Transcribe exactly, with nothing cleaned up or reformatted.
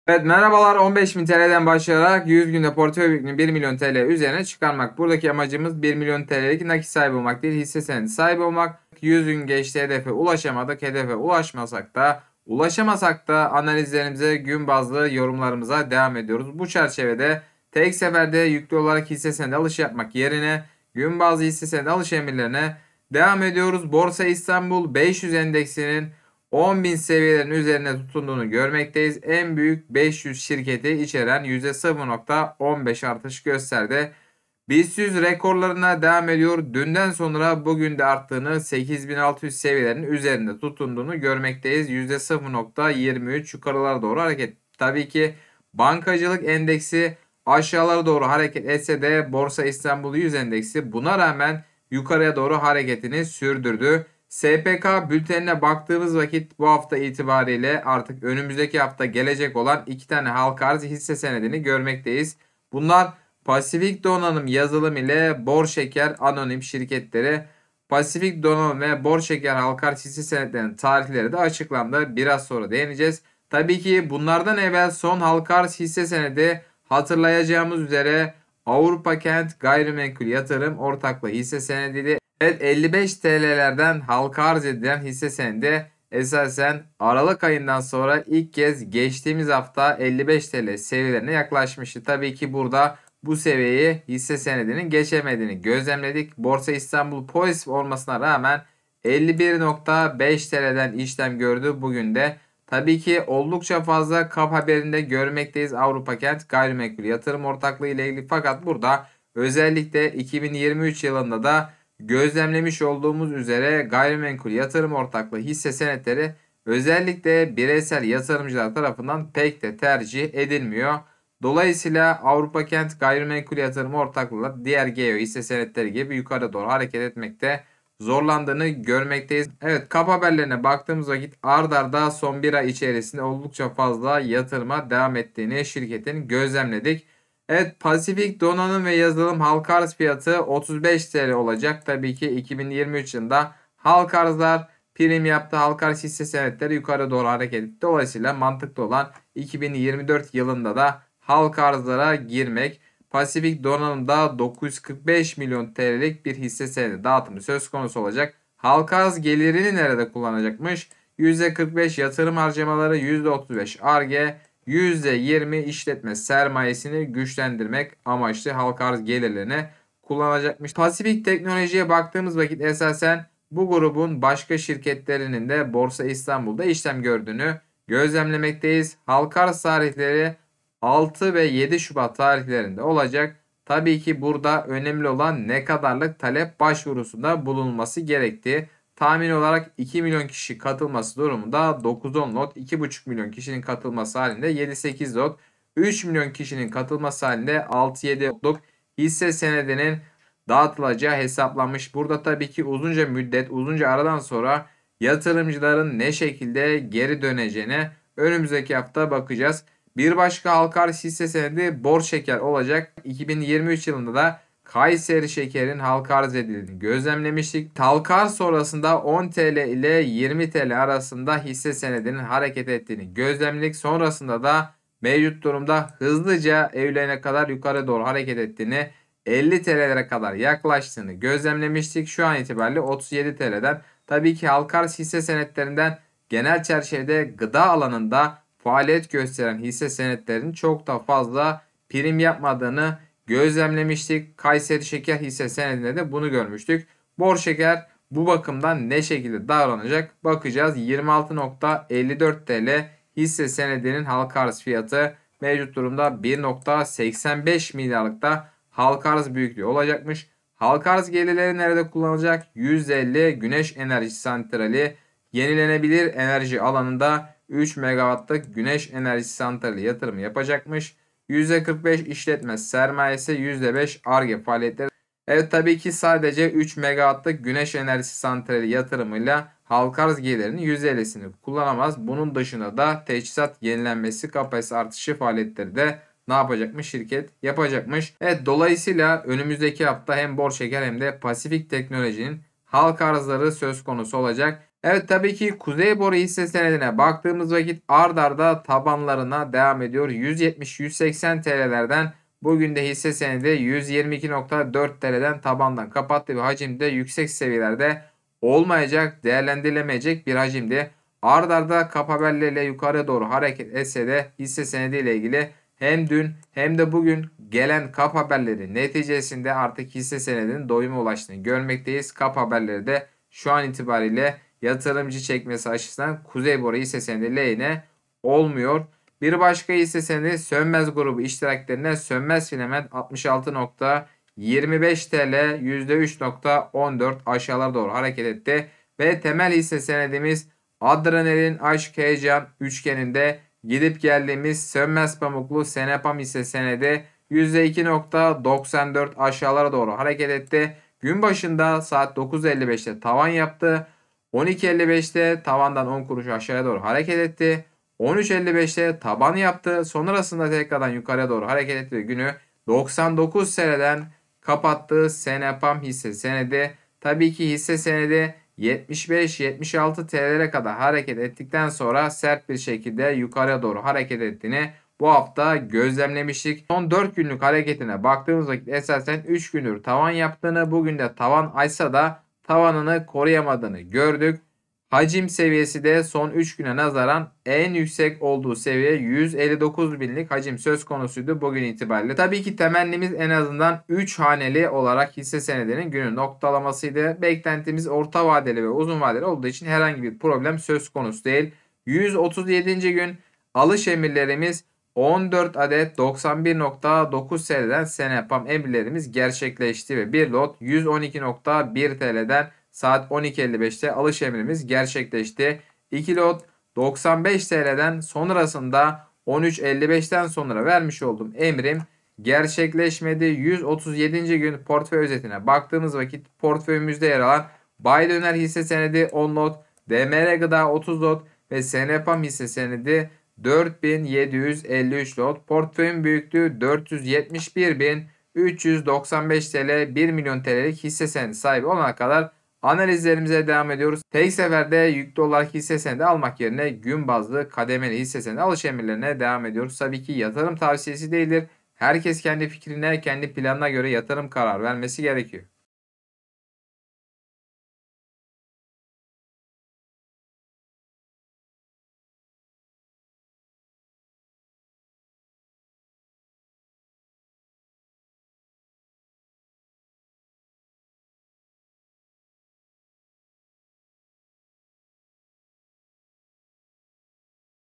Evet, merhabalar. on beş bin T L'den başlayarak yüz günde portföy büyüklüğünü bir milyon T L üzerine çıkarmak. Buradaki amacımız bir milyon T L'lik nakit sahibi olmak değil, hisse senedi sahibi olmak. yüz gün geçti, hedefe ulaşamadık. Hedefe ulaşmasak da ulaşamasak da analizlerimize, gün bazlı yorumlarımıza devam ediyoruz. Bu çerçevede tek seferde yüklü olarak hisse senedi alış yapmak yerine gün bazlı hisse senedi alış emirlerine devam ediyoruz. Borsa İstanbul beş yüz endeksinin on bin seviyelerin üzerine tutunduğunu görmekteyiz. En büyük beş yüz şirketi içeren yüzde sıfır nokta on beş artış gösterdi. BIST yüz rekorlarına devam ediyor. Dünden sonra bugün de arttığını, sekiz bin altı yüz seviyelerin üzerinde tutunduğunu görmekteyiz. yüzde sıfır nokta yirmi üç yukarılara doğru hareket. Tabii ki bankacılık endeksi aşağılara doğru hareket etse de Borsa İstanbul yüz endeksi buna rağmen yukarıya doğru hareketini sürdürdü. S P K bültenine baktığımız vakit bu hafta itibariyle artık önümüzdeki hafta gelecek olan iki tane halka arz hisse senedini görmekteyiz. Bunlar Pasifik Donanım Yazılım ile Bor Şeker Anonim şirketleri. Pasifik Donanım ve Bor Şeker halka arz hisse senetlerinin tarihleri de açıklandı. Biraz sonra değineceğiz. Tabii ki bunlardan evvel son halka arz hisse senedi hatırlayacağımız üzere Avrupa Kent Gayrimenkul Yatırım Ortaklığı hisse senediydi. Evet, elli beş T L'lerden halka arz edilen hisse senedi esasen Aralık ayından sonra ilk kez geçtiğimiz hafta elli beş T L seviyelerine yaklaşmıştı. Tabii ki burada bu seviyeyi hisse senedinin geçemediğini gözlemledik. Borsa İstanbul pozitif olmasına rağmen elli bir nokta beş T L'den işlem gördü bugün de. Tabii ki oldukça fazla kap haberinde görmekteyiz Avrupa Kent Gayrimenkul Yatırım Ortaklığı ile ilgili. Fakat burada özellikle iki bin yirmi üç yılında da gözlemlemiş olduğumuz üzere gayrimenkul yatırım ortaklığı hisse senetleri özellikle bireysel yatırımcılar tarafından pek de tercih edilmiyor. Dolayısıyla Avrupa Kent Gayrimenkul Yatırım Ortaklığı diğer G E O hisse senetleri gibi yukarı doğru hareket etmekte zorlandığını görmekteyiz. Evet, kap haberlerine baktığımız vakit ard arda son bir ay içerisinde oldukça fazla yatırıma devam ettiğini şirketin gözlemledik. Evet, Pasifik Donanım ve Yazılım halka arz fiyatı otuz beş T L olacak. Tabii ki iki bin yirmi üç yılında halka arzlar prim yaptı. Halka arz hisse senetleri yukarı doğru hareket etti. Dolayısıyla mantıklı olan iki bin yirmi dört yılında da halka arzlara girmek. Pasifik Donanım'da dokuz yüz kırk beş milyon T L'lik bir hisse senedi dağıtımı söz konusu olacak. Halka arz gelirini nerede kullanacakmış? yüzde kırk beş yatırım harcamaları, yüzde otuz beş Ar-Ge, yüzde yirmi işletme sermayesini güçlendirmek amaçlı halka arz gelirlerini kullanacakmış. Pasifik Teknoloji'ye baktığımız vakit esasen bu grubun başka şirketlerinin de Borsa İstanbul'da işlem gördüğünü gözlemlemekteyiz. Halka arz tarihleri altı ve yedi Şubat tarihlerinde olacak. Tabii ki burada önemli olan ne kadarlık talep başvurusunda bulunması gerektiği. Tahmin olarak iki milyon kişi katılması durumunda dokuz on lot, iki buçuk milyon kişinin katılması halinde yedi sekiz lot, üç milyon kişinin katılması halinde altı yedi lotluk hisse senedinin dağıtılacağı hesaplanmış. Burada tabii ki uzunca müddet, uzunca aradan sonra yatırımcıların ne şekilde geri döneceğine önümüzdeki hafta bakacağız. Bir başka halka arz hisse senedi Bor Şeker olacak. iki bin yirmi üç yılında da Kayseri Şeker'in halka arz edildiğini gözlemlemiştik. Halka arz sonrasında on T L ile yirmi T L arasında hisse senedinin hareket ettiğini gözlemledik. Sonrasında da mevcut durumda hızlıca Eylül'e kadar yukarı doğru hareket ettiğini, elli T L'lere kadar yaklaştığını gözlemlemiştik. Şu an itibariyle otuz yedi T L'den. Tabii ki halka arz hisse senetlerinden genel çerçevede gıda alanında faaliyet gösteren hisse senetlerinin çok da fazla prim yapmadığını gözlemlemiştik. Kayseri Şeker hisse senedinde de bunu görmüştük. Bor Şeker bu bakımdan ne şekilde davranacak bakacağız. yirmi altı nokta elli dört T L hisse senedinin halka arz fiyatı mevcut durumda bir nokta seksen beş milyarlıkta halka arz büyüklüğü olacakmış. Halka arz gelirleri nerede kullanılacak? yüz elli güneş enerji santrali, yenilenebilir enerji alanında üç megawattlık güneş enerji santrali yatırımı yapacakmış. yüzde kırk beş işletme sermayesi, yüzde beş Ar-Ge faaliyetleri. Evet, tabii ki sadece üç megawattlık güneş enerjisi santrali yatırımıyla halka arz gelirinin yüzde ellisini kullanamaz. Bunun dışında da teçhizat yenilenmesi, kapasite artışı faaliyetleri de ne yapacakmış? Şirket yapacakmış. Evet, dolayısıyla önümüzdeki hafta hem Bor Şeker hem de Pasifik Teknoloji'nin halka arzları söz konusu olacak. Evet, tabii ki Kuzey Boru hisse senedine baktığımız vakit ard arda tabanlarına devam ediyor. yüz yetmiş yüz seksen T L'lerden bugün de hisse senedi yüz yirmi iki nokta dört T L'den tabandan kapattı ve hacimde yüksek seviyelerde olmayacak, değerlendirilemeyecek bir hacimdi. Ard arda kap haberleriyle yukarı doğru hareket etse de hisse senedi ile ilgili hem dün hem de bugün gelen kap haberleri neticesinde artık hisse senedinin doyuma ulaştığını görmekteyiz. Kap haberleri de şu an itibariyle yatırımcı çekmesi açısından Kuzey Boru hisse senedi lehine olmuyor. Bir başka hisse senedi Sönmez grubu iştiraklerine Sönmez Filament altmış altı nokta yirmi beş T L yüzde üç nokta on dört aşağılara doğru hareket etti. Ve temel hisse senedimiz Adrenalin Aşk Heyecan üçgeninde gidip geldiğimiz Sönmez Pamuklu Senepam hisse senedi yüzde iki nokta doksan dört aşağılara doğru hareket etti. Gün başında saat dokuz elli beşte tavan yaptı. on iki elli beşte tavandan on kuruş aşağıya doğru hareket etti. on üç elli beşte taban yaptı. Sonrasında tekrardan yukarıya doğru hareket etti ve günü doksan dokuz seneden kapattığı Senepam hisse senedi. Tabii ki hisse senedi yetmiş beş yetmiş altı T L'lere kadar hareket ettikten sonra sert bir şekilde yukarıya doğru hareket ettiğini bu hafta gözlemlemiştik. Son dört günlük hareketine baktığımız vakit esasen üç gündür tavan yaptığını, bugün de tavan açsa da tavanını koruyamadığını gördük. Hacim seviyesi de son üç güne nazaran en yüksek olduğu seviye yüz elli dokuz binlik hacim söz konusuydu bugün itibariyle. Tabii ki temennimiz en azından üç haneli olarak hisse senedinin günü noktalamasıydı. Beklentimiz orta vadeli ve uzun vadeli olduğu için herhangi bir problem söz konusu değil. yüz otuz yedinci gün alış emirlerimiz on dört adet doksan bir nokta dokuz T L'den Senepam emirlerimiz gerçekleşti ve bir lot yüz on iki nokta bir T L'den saat on iki elli beşte alış emrimiz gerçekleşti. iki lot doksan beş T L'den sonrasında on üç elli beşten sonra vermiş olduğum emrim gerçekleşmedi. yüz otuz yedinci gün portföy özetine baktığımız vakit portföyümüzde yer alan Bay Döner hisse senedi on lot, D M R Gıda otuz lot ve Senepam hisse senedi dört bin yedi yüz elli üç lot. Portföyün büyüklüğü dört yüz yetmiş bir bin üç yüz doksan beş T L, bir milyon T L'lik hisse senedi sahibi olana kadar analizlerimize devam ediyoruz. Tek seferde yüklü olarak hisse senedi almak yerine gün bazlı kademeli hisse senedi alış emirlerine devam ediyoruz. Tabii ki yatırım tavsiyesi değildir. Herkes kendi fikrine, kendi planına göre yatırım kararı vermesi gerekiyor.